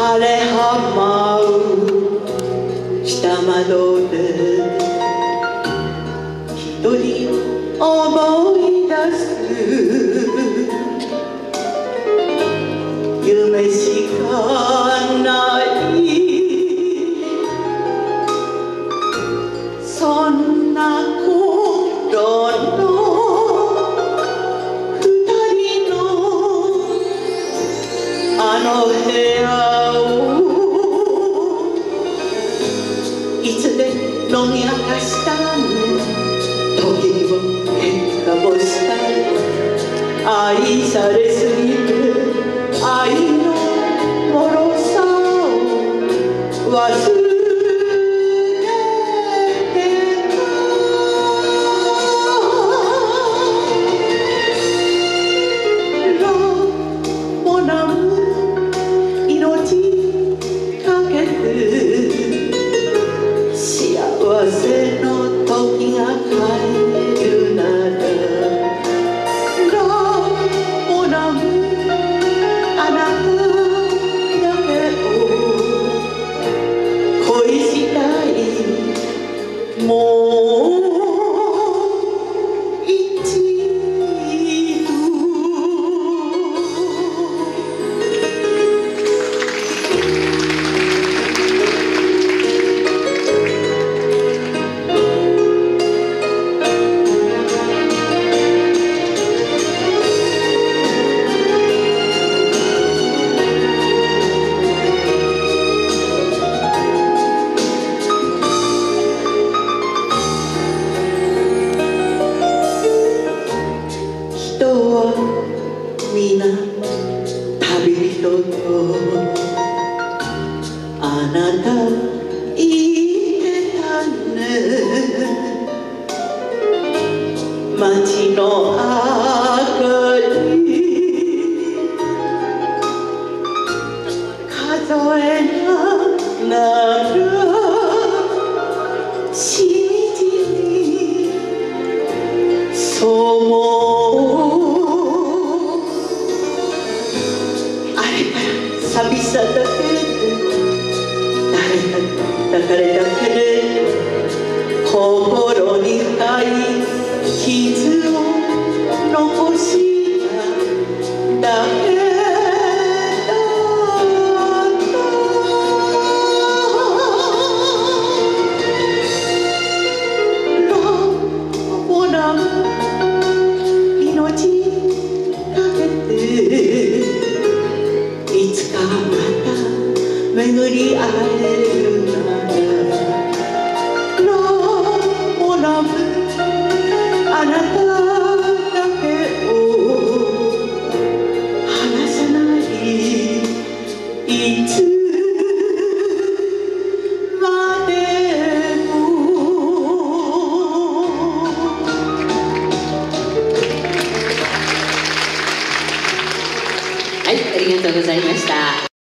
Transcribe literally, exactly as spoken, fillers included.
晴れ浜う下窓で一人思い出す夢しかないそんな頃の二人のあの部屋をいつで飲み明かしたね時にも喧嘩もした愛されすぎて愛の脆さを忘れ幸せの時が帰るならロモナムあなただけを恋したいもうみんな旅人とあなた言ってたね街の明かり数えながらしみじみそう思う寂しさだけで誰か抱かれだけで心に深い傷を残しただけだったロモナム命かけていつかまた巡り会えるならロモナムあなただけを離さないいつまでもはい、ありがとうございました。